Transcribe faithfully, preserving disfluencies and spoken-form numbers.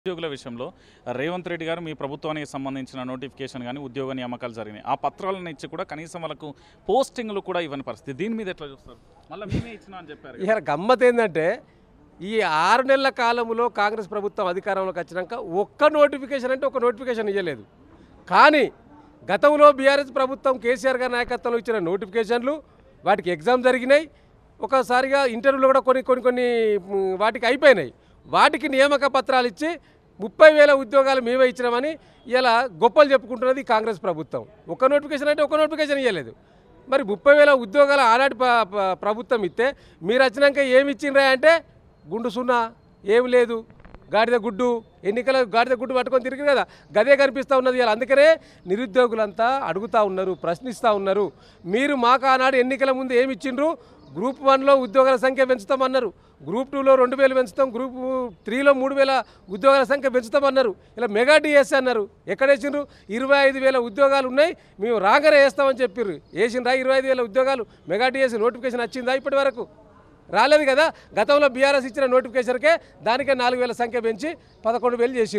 ఉద్యోగుల విషయంలో రేవంత్ రెడ్డి గారు మీ ప్రభుత్వానికి సంబంధించిన నోటిఫికేషన్ కానీ ఉద్యోగ నియామకాలు జరిగినాయి ఆ పత్రాలను ఇచ్చి కూడా కనీసం వాళ్ళకు పోస్టింగ్లు కూడా ఇవ్వని పరిస్థితి దీని మీద ఎట్లా చూస్తారు మళ్ళీ మేమే ఇచ్చినా అని చెప్పారు ఇక గమ్మత్ ఏంటంటే ఈ ఆరు నెలల కాలంలో కాంగ్రెస్ ప్రభుత్వం అధికారంలోకి వచ్చినాక ఒక్క నోటిఫికేషన్ అంటే ఒక నోటిఫికేషన్ ఇవ్వలేదు. కానీ గతంలో బీఆర్ఎస్ ప్రభుత్వం కేసీఆర్ గారి నాయకత్వంలో ఇచ్చిన నోటిఫికేషన్లు వాటికి ఎగ్జామ్ జరిగినాయి. ఒకసారిగా ఇంటర్వ్యూలో కూడా కొన్ని కొన్ని కొన్ని వాటికి అయిపోయినాయి. వాటికి నియామక పత్రాలు ఇచ్చి ముప్పై వేల ఉద్యోగాలు మేమే ఇచ్చినామని ఇలా గొప్పలు చెప్పుకుంటున్నది కాంగ్రెస్ ప్రభుత్వం. ఒక నోటిఫికేషన్ అంటే ఒక నోటిఫికేషన్ ఇవ్వలేదు. మరి ముప్పై వేల ఉద్యోగాలు ఆనాటి ప్రభుత్వం ఇస్తే మీరు వచ్చినాక ఏమి ఇచ్చిండ్రా అంటే గుండు సున్నా ఏమి లేదు, గాడిద గుడ్డు, ఎన్నికల గాడిద గుడ్డు పట్టుకొని తిరిగి కదా గదే కనిపిస్తూ ఉన్నది. ఇలా అందుకనే నిరుద్యోగులంతా అడుగుతూ ఉన్నారు, ప్రశ్నిస్తూ ఉన్నారు. మీరు మాకు ఆనాడు ఎన్నికల ముందు ఏమి ఇచ్చిండ్రు? గ్రూప్ వన్లో ఉద్యోగాల సంఖ్య పెంచుతామన్నారు, గ్రూప్ టూలో రెండు వేలు పెంచుతాం, గ్రూప్ త్రీలో మూడు వేల ఉద్యోగాల సంఖ్య పెంచుతామన్నారు. ఇలా మెగా డిఎస్ అన్నారు. ఎక్కడ వేసిండ్రు? ఇరవై ఐదు వేల ఉద్యోగాలు ఉన్నాయి మేము రాగానే వేస్తామని చెప్పారు. వేసిండ్రా ఇరవై ఐదు వేల ఉద్యోగాలు? మెగా డిఎస్ నోటిఫికేషన్ వచ్చిందా? ఇప్పటి వరకు రాలేదు కదా. గతంలో బీఆర్ఎస్ ఇచ్చిన నోటిఫికేషన్కే దానికే నాలుగు వేల సంఖ్య పెంచి పదకొండు వేలు చేసి